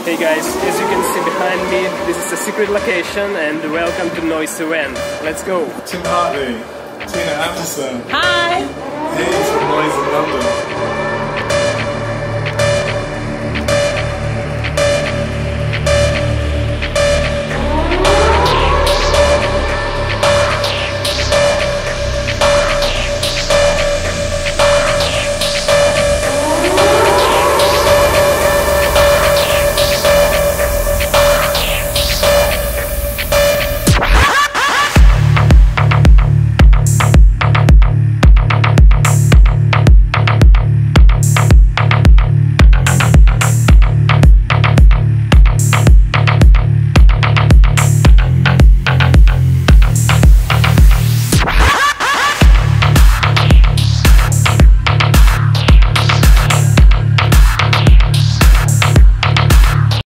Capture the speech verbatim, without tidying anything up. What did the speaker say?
Hey guys, as you can see behind me, this is a secret location and welcome to Noise Event. Let's go! Tim Hartley, Tina Appleson. Hi! Hey, from Noise in London.